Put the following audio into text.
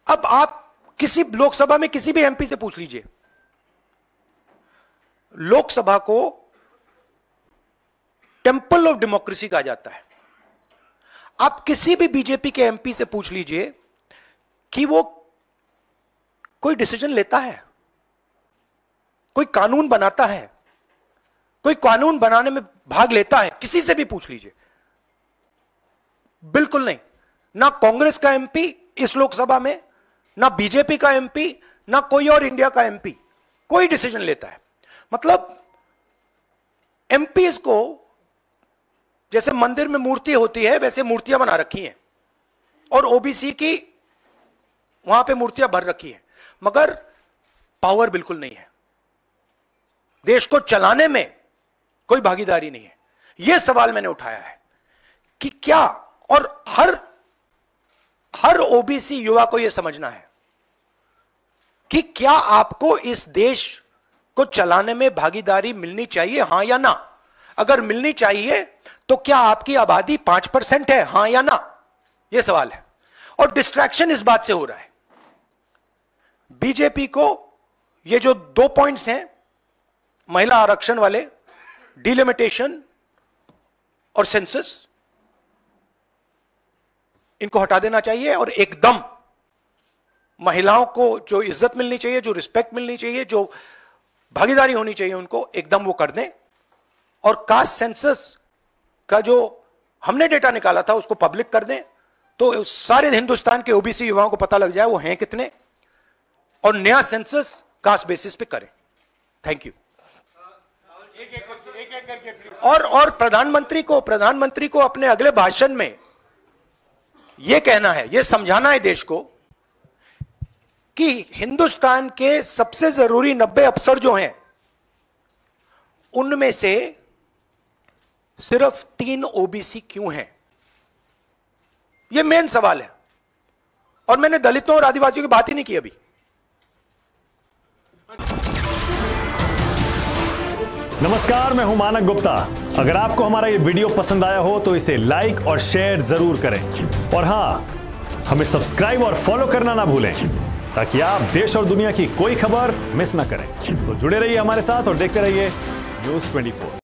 अब आप किसी लोकसभा में किसी भी एमपी से पूछ लीजिए, लोकसभा को टेंपल ऑफ डेमोक्रेसी कहा जाता है। आप किसी भी बीजेपी के एमपी से पूछ लीजिए कि वो कोई डिसीजन लेता है, कोई कानून बनाता है, कोई कानून बनाने में भाग लेता है, किसी से भी पूछ लीजिए, बिल्कुल नहीं। ना कांग्रेस का एमपी इस लोकसभा में, ना बीजेपी का एमपी, ना कोई और इंडिया का एमपी कोई डिसीजन लेता है। मतलब एमपीज को जैसे मंदिर में मूर्ति होती है वैसे मूर्तियां बना रखी हैं और ओबीसी की वहां पे मूर्तियां भर रखी हैं, मगर पावर बिल्कुल नहीं है, देश को चलाने में कोई भागीदारी नहीं है। यह सवाल मैंने उठाया है कि क्या, और हर ओबीसी युवा को यह समझना है कि क्या आपको इस देश को चलाने में भागीदारी मिलनी चाहिए, हां या ना। अगर मिलनी चाहिए तो क्या आपकी आबादी 5% है, हां या ना, यह सवाल है। और डिस्ट्रैक्शन इस बात से हो रहा है, बीजेपी को ये जो 2 पॉइंट्स हैं, महिला आरक्षण वाले, डिलिमिटेशन और सेंसस, इनको हटा देना चाहिए और एकदम महिलाओं को जो इज्जत मिलनी चाहिए, जो रिस्पेक्ट मिलनी चाहिए, जो भागीदारी होनी चाहिए, उनको एकदम वो कर दें। और कास्ट सेंसस का जो हमने डेटा निकाला था उसको पब्लिक कर दें, तो सारे हिंदुस्तान के ओबीसी युवाओं को पता लग जाए वो हैं कितने, और नया सेंसस कास्ट बेसिस पे करें। Thank you. और प्रधानमंत्री को अपने अगले भाषण में यह कहना है, यह समझाना है देश को कि हिंदुस्तान के सबसे जरूरी 90 अफसर जो हैं उनमें से सिर्फ 3 ओबीसी क्यों हैं। यह मेन सवाल है, और मैंने दलितों और आदिवासियों की बात ही नहीं की अभी। नमस्कार, मैं हूं मानक गुप्ता। अगर आपको हमारा ये वीडियो पसंद आया हो तो इसे लाइक और शेयर जरूर करें, और हां, हमें सब्सक्राइब और फॉलो करना ना भूलें ताकि आप देश और दुनिया की कोई खबर मिस ना करें। तो जुड़े रहिए हमारे साथ और देखते रहिए न्यूज़ 24।